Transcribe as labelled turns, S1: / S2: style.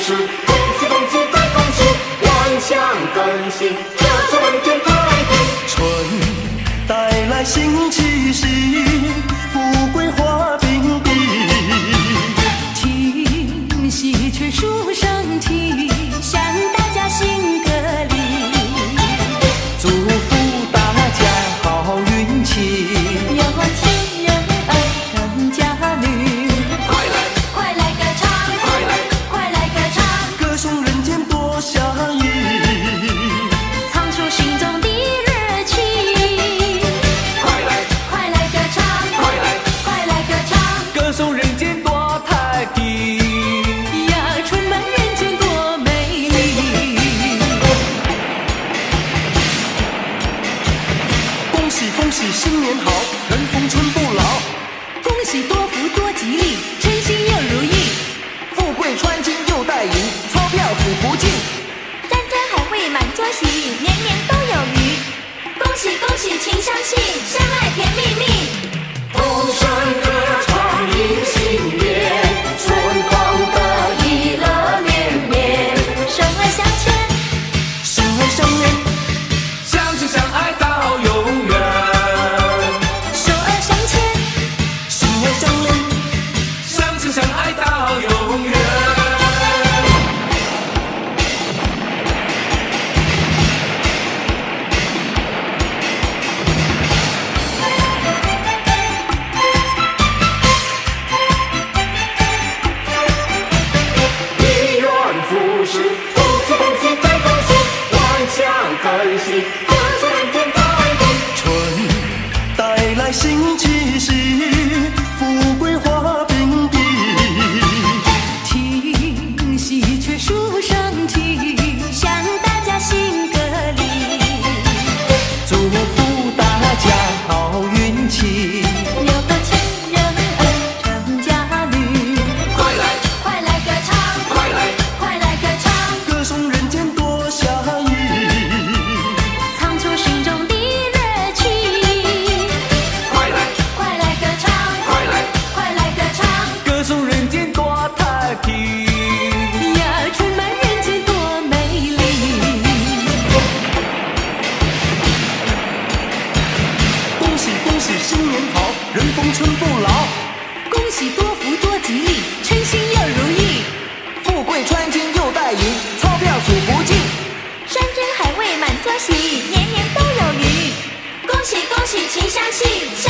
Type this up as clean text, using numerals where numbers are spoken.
S1: 事，恭喜恭喜再恭喜，万象更新，这是文件太平。
S2: 春带来新气息，富贵花并蒂，
S3: 听喜鹊书声啼，向大家行个礼，
S2: 祝福大家好运气，
S3: 有情人儿成家女。
S1: 快来
S3: 快来歌唱，
S1: 快来
S3: 快来歌唱，
S2: 歌颂人间多祥意，
S3: 唱出心中的热情。
S1: 快来
S3: 快来歌唱，
S1: 快来
S3: 快来歌唱，
S2: 歌颂人间多太平。
S3: 呀，充满人间多美丽。
S2: 恭喜恭喜新年好，人逢春不老，
S3: 恭喜多福多吉利，称心又如意，
S2: 富贵穿金又带银，钞票数不尽。
S3: 山珍海味满桌席，年年都有余。恭喜恭喜情相系，相爱甜蜜蜜。
S1: 同声歌唱迎新年，春风得意乐绵绵，
S3: 手儿相牵，
S2: 心儿相连，
S1: 相亲相爱到永远。
S3: 手儿相牵，
S2: 心儿相连，
S1: 相亲相爱到永远。一元复始，恭喜恭喜再恭喜，万象更新，这是人间太平。
S2: 春带来新气息，富贵花并蒂，
S3: 听喜鹊书声啼，向大家行个礼，
S2: 祝福大家好运气，
S3: 有个情人儿成家女。
S1: 快来
S3: 快来歌唱，
S1: 快来
S3: 快来歌唱，
S2: 歌颂人间多祥意，
S3: 唱出心中的热情。
S1: 快来
S3: 快来歌唱，
S1: 快来
S3: 快来歌唱，
S2: 歌颂人间多太平。
S3: 呀，充满人间多美丽。
S2: 恭喜恭喜新年好，人逢春不老，
S3: 恭喜多福多吉利，称心又如意，
S2: 富贵穿金又带银，钞票数不尽。
S3: 山珍海味满桌席，年年都有余。恭喜恭喜情相系，